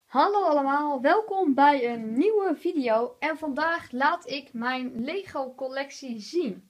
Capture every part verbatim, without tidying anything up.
Hallo allemaal, welkom bij een nieuwe video en vandaag laat ik mijn Lego collectie zien.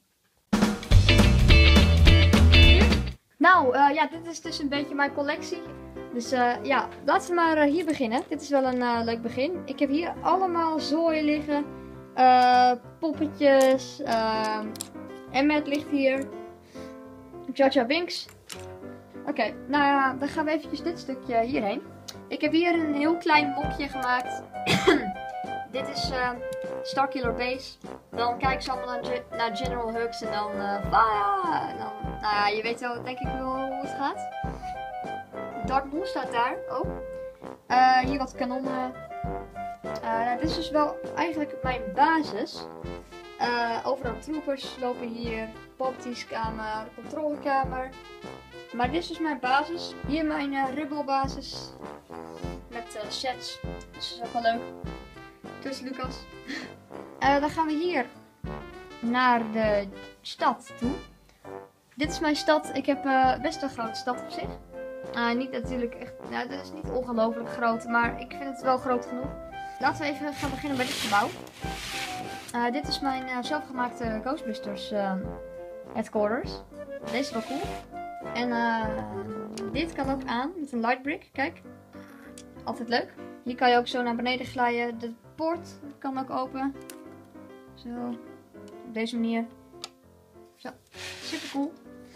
Nou uh, ja, dit is dus een beetje mijn collectie. Dus uh, ja, laten we maar uh, hier beginnen. Dit is wel een uh, leuk begin. Ik heb hier allemaal zooi liggen. Uh, poppetjes. Uh, Emmet ligt hier. Jar Jar Binks. Oké, okay, nou ja, dan gaan we eventjes dit stukje hierheen. Ik heb hier een heel klein mokje gemaakt. Dit is uh, Starkiller Base. Dan kijken ze allemaal naar, naar General Hux en dan uh, fire! En dan, nou ja, je weet wel denk ik wel hoe het gaat. Darth Maul staat daar ook. Uh, hier wat kanonnen. Uh, nou, dit is dus wel eigenlijk mijn basis. Uh, overal troopers lopen hier. Palpatine's kamer, controlekamer. Maar dit is dus mijn basis. Hier mijn uh, Rebel basis. Met uh, sets. Dus dat is ook wel leuk. Dus Lucas. uh, dan gaan we hier naar de stad toe. Dit is mijn stad. Ik heb uh, best een grote stad op zich. Uh, niet natuurlijk echt, nou, dat is niet ongelooflijk groot, maar ik vind het wel groot genoeg. Laten we even gaan beginnen bij dit gebouw. Uh, dit is mijn uh, zelfgemaakte Ghostbusters uh, headquarters. Deze is wel cool. En uh, dit kan ook aan met een light brick, kijk. Altijd leuk. Hier kan je ook zo naar beneden glijden. De poort kan ook open. Zo. Op deze manier. Zo. Super cool.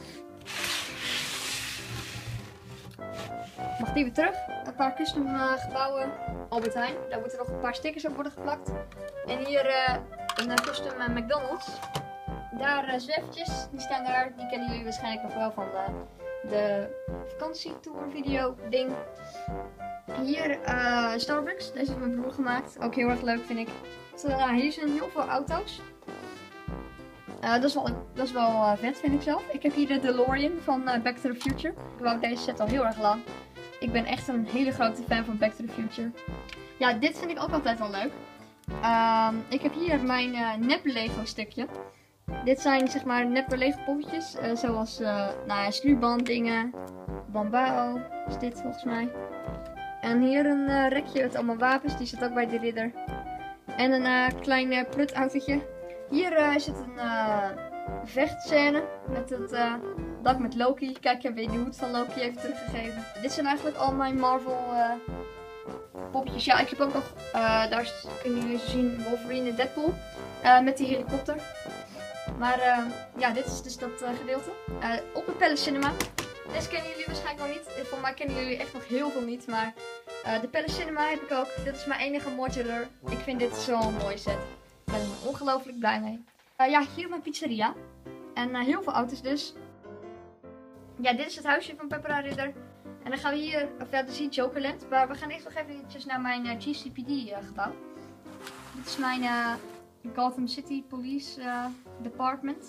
Mag die weer terug. Een paar custom uh, gebouwen. Albert Heijn. Daar moeten nog een paar stickers op worden geplakt. En hier uh, een uh, custom uh, McDonald's. Daar uh, zwervertjes. Die staan daar. Die kennen jullie waarschijnlijk nog wel van de, de vakantietour video ding. Hier uh, Starbucks. Deze heeft mijn broer gemaakt. Ook heel erg leuk vind ik. Dus, uh, hier zijn heel veel auto's. Uh, dat is wel, dat is wel uh, vet vind ik zelf. Ik heb hier de DeLorean van uh, Back to the Future. Ik wou deze set al heel erg lang. Ik ben echt een hele grote fan van Back to the Future. Ja, dit vind ik ook altijd wel leuk. Uh, ik heb hier mijn uh, nep Lego stukje. Dit zijn zeg maar nep Lego poppetjes. Uh, zoals uh, nou ja, sluwband dingen. Bambao is dit volgens mij. En hier een uh, rekje met allemaal wapens. Die zit ook bij de ridder. En een uh, klein uh, prutautootje. Hier uh, zit een uh, vechtscène met het uh, dak met Loki. Kijk, ik heb weer de hoed van Loki even teruggegeven. Dit zijn eigenlijk al mijn Marvel uh, poppetjes. Ja, ik heb ook nog, uh, daar kunnen jullie zien, Wolverine en Deadpool. Uh, met die helikopter. Maar uh, ja, dit is dus dat uh, gedeelte. Uh, op het Palace Cinema. Deze kennen jullie waarschijnlijk nog niet. Voor mij kennen jullie echt nog heel veel niet. Maar uh, de Palace Cinema heb ik ook. Dit is mijn enige modular. Ik vind dit zo'n mooie set. Ik ben er ongelooflijk blij mee. Uh, ja, hier mijn pizzeria. En uh, heel veel auto's dus. Ja, dit is het huisje van Peppa Ridder. En dan gaan we hier, of ja, dat is Jokerland. Maar we gaan eerst nog eventjes naar mijn uh, G C P D uh, gebouw. Dit is mijn uh, Gotham City Police uh, Department.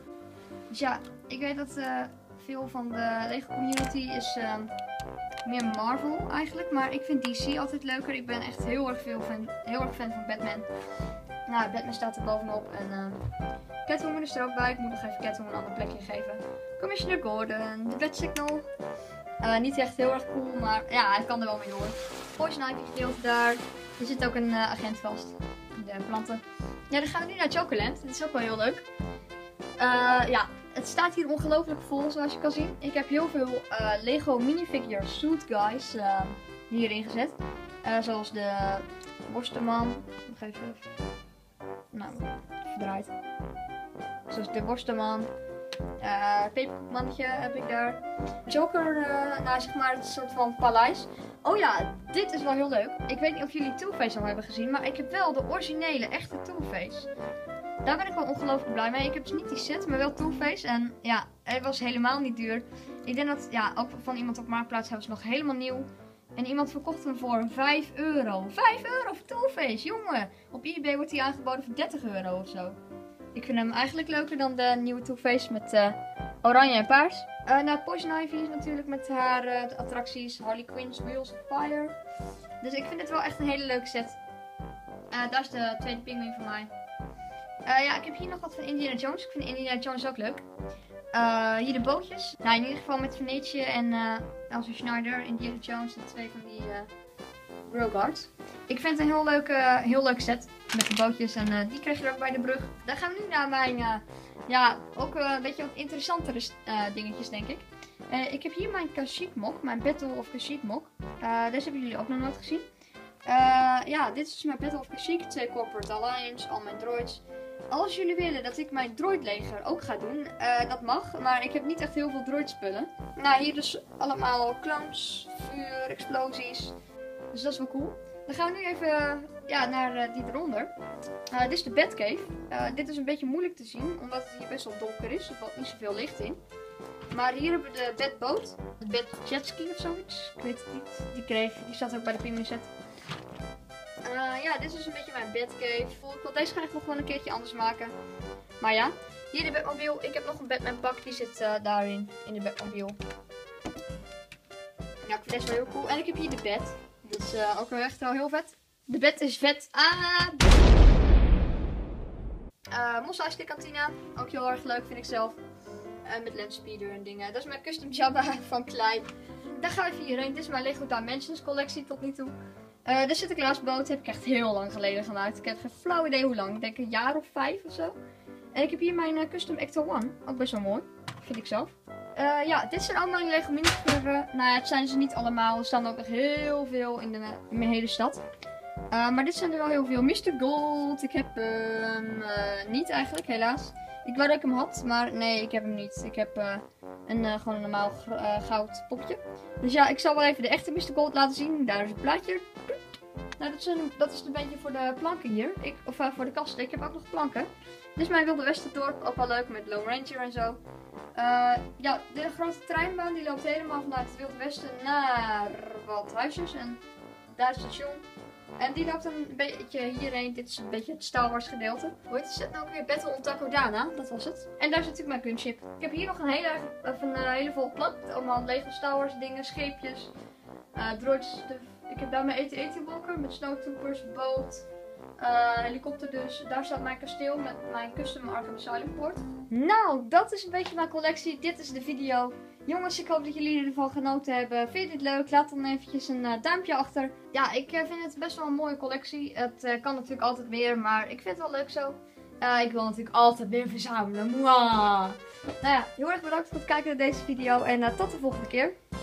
Dus ja, ik weet dat uh, veel van de Lego community is uh, meer Marvel eigenlijk. Maar ik vind D C altijd leuker. Ik ben echt heel erg, veel fan, heel erg fan van Batman. Nou, Batman staat er bovenop en uh, Catwoman is er ook bij. Ik moet nog even Catwoman een ander plekje geven. Commissioner Gordon, de Bat Signal. Uh, niet echt heel erg cool, maar ja, hij kan er wel mee door. Poison Ivy gedeelte daar. Er zit ook een uh, agent vast. De planten. Ja, dan gaan we nu naar Jokerland. Dit is ook wel heel leuk. Uh, ja, het staat hier ongelooflijk vol, zoals je kan zien. Ik heb heel veel uh, Lego minifigure suit guys uh, hierin gezet. Uh, zoals de Worstenman. Nog even. Nou, verdraaid. Zoals de Worstenman. Uh, Pepermannetje heb ik daar. Joker, uh, nou zeg maar een soort van paleis. Oh ja, dit is wel heel leuk. Ik weet niet of jullie Two-Face al hebben gezien, maar ik heb wel de originele, echte Two-Face. Daar ben ik wel ongelooflijk blij mee. Ik heb dus niet die set, maar wel Two-Face. En ja, het was helemaal niet duur. Ik denk dat, ja, ook van iemand op Marktplaats hebben ze nog helemaal nieuw. En iemand verkocht hem voor vijf euro. vijf euro voor Two-Face, jongen. Op eBay wordt hij aangeboden voor dertig euro of zo. Ik vind hem eigenlijk leuker dan de nieuwe Two-Face met uh, oranje en paars. Uh, nou, Poison Ivy is natuurlijk met haar uh, attracties. Harley Quinn's Wheels of Fire. Dus ik vind het wel echt een hele leuke set. Uh, daar is de tweede pinguïn van mij. Uh, ja, ik heb hier nog wat van Indiana Jones. Ik vind Indiana Jones ook leuk. Uh, hier de bootjes. Nou, in ieder geval met Venetië en uh, Elsie Schneider, Indiana Jones en twee van die uh, Rogart. Ik vind het een heel leuke, heel leuk set met de bootjes en uh, die krijg je er ook bij de brug. Dan gaan we nu naar mijn, uh, ja, ook uh, een beetje wat interessantere uh, dingetjes denk ik. Uh, ik heb hier mijn Kashyyyk mok, mijn Battle of Kashyyyk mok. Uh, deze hebben jullie ook nog nooit gezien. Uh, ja, dit is dus mijn Battle of Kashyyyk, twee Corporate Alliance, al mijn droids. Als jullie willen dat ik mijn droidleger ook ga doen, uh, dat mag, maar ik heb niet echt heel veel droidspullen. Nou, hier dus allemaal clones, vuur, explosies, dus dat is wel cool. Dan gaan we nu even uh, ja, naar uh, die eronder. Uh, dit is de Batcave. Uh, dit is een beetje moeilijk te zien, omdat het hier best wel donker is, er valt niet zoveel licht in. Maar hier hebben we de Batboot, de Bat Jetski of zoiets, ik weet het niet. Die kreeg, die staat ook bij de premium set. Uh, ja, dit is een beetje mijn Batcave. Ik wil deze graag nog gewoon een keertje anders maken. Maar ja, hier de Batmobile. Ik heb nog een Batman pak, die zit uh, daarin, in de Batmobile. Ja, ik vind deze wel heel cool. En ik heb hier de Bat. Dat is uh, ook wel echt wel heel vet. De Bat is vet. Ah! Uh, Mos Eisley Cantina. Ook heel erg leuk, vind ik zelf. Uh, met Landspeeder en dingen. Dat is mijn custom Jabba van Klei. Daar gaan we even hierheen. Dit is mijn Lego Dimensions collectie tot nu toe. Uh, de Sinterklaasboot heb ik echt heel lang geleden gemaakt. Ik heb geen flauw idee hoe lang. Ik denk een jaar of vijf of zo. En ik heb hier mijn uh, custom Ecto one. Ook best wel mooi. Vind ik zelf. Uh, ja, dit zijn allemaal mijn Lego minifiguren. Nou ja, het zijn ze niet allemaal. Er staan ook echt heel veel in, de, in mijn hele stad. Uh, maar dit zijn er wel heel veel. mister Gold. Ik heb hem uh, niet eigenlijk, helaas. Ik wou dat ik hem had, maar nee, ik heb hem niet. Ik heb uh, een, uh, gewoon een normaal uh, goud popje. Dus ja, ik zal wel even de echte mister Gold laten zien. Daar is het plaatje. Nou, dat is een, dat is een beetje voor de planken hier. Ik, of uh, voor de kasten. Ik heb ook nog planken. Dit is mijn Wilde Westen dorp. Ook wel leuk met Lone Ranger en zo. Uh, ja, de grote treinbaan die loopt helemaal vanuit het Wilde Westen naar wat huisjes. En daar is het station. En die loopt een beetje hierheen. Dit is een beetje het Star Wars gedeelte. Hoe heet het nou weer? Battle on Takodana. Dat was het. En daar zit natuurlijk mijn gunship. Ik heb hier nog een hele, of een, uh, hele volle plank. Allemaal Lego Star Wars dingen, scheepjes, uh, droids. Ik heb daar mijn E T E T-walker met snowtroopers, boot, uh, helikopter dus. Daar staat mijn kasteel met mijn custom Arkham Asylum port. Nou, dat is een beetje mijn collectie. Dit is de video. Jongens, ik hoop dat jullie ervan genoten hebben. Vind je dit leuk? Laat dan eventjes een uh, duimpje achter. Ja, ik uh, vind het best wel een mooie collectie. Het uh, kan natuurlijk altijd meer, maar ik vind het wel leuk zo. Uh, ik wil natuurlijk altijd meer verzamelen. Mwah! Nou ja, heel erg bedankt voor het kijken naar deze video en uh, tot de volgende keer.